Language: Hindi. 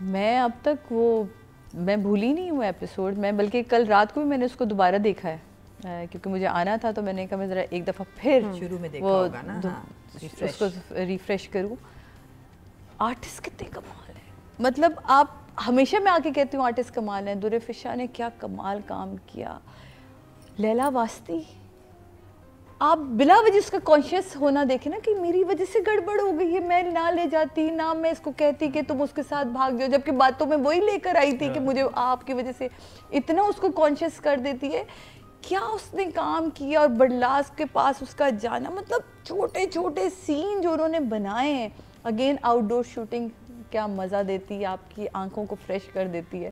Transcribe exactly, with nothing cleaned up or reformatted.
मैं अब तक वो मैं भूली नहीं हूँ एपिसोड में, बल्कि कल रात को भी मैंने उसको दोबारा देखा है आ, क्योंकि मुझे आना था, तो मैंने कहा मैं ज़रा एक दफ़ा फिर शुरू में देखा वो होगा ना, हाँ, उसको रिफ्रेश करूँ। आर्टिस्ट कितने कमाल है, मतलब आप हमेशा मैं आके कहती हूँ आर्टिस्ट कमाल है। दुर्र फिशा ने क्या कमाल काम किया, लैला वास्ती, आप बिला वजह उसका कॉन्शियस होना देखें ना कि मेरी वजह से गड़बड़ हो गई है, मैं ना ले जाती ना, मैं इसको कहती कि तुम उसके साथ भाग जाओ, जबकि बातों में वही लेकर आई थी कि मुझे आपकी वजह से, इतना उसको कॉन्शियस कर देती है। क्या उसने काम किया, और बड़लास के पास उसका जाना, मतलब छोटे छोटे सीन जो उन्होंने बनाए हैं। अगेन आउटडोर शूटिंग क्या मज़ा देती है, आपकी आंखों को फ्रेश कर देती है।